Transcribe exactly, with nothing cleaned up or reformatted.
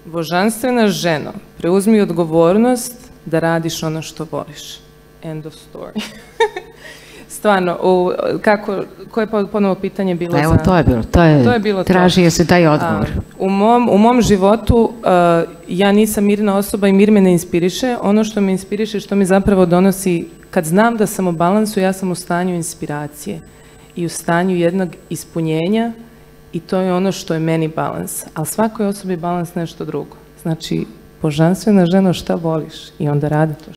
božanstvena ženo, preuzmi odgovornost da radiš ono što voliš. End of story. Stvarno, u, kako, koje je ponovo pitanje bilo za... Evo, to je bilo, to je, to je bilo tražio se taj odgovor. A, u, mom, u mom životu uh, ja nisam mirna osoba i mir me ne inspiriše. Ono što me inspiriše, što mi zapravo donosi, kad znam da sam u balansu, ja sam u stanju inspiracije i u stanju jednog ispunjenja i to je ono što je meni balans. Ali svakoj osobi je balans nešto drugo. Znači, božanstvena ženo, šta voliš? I onda radi to.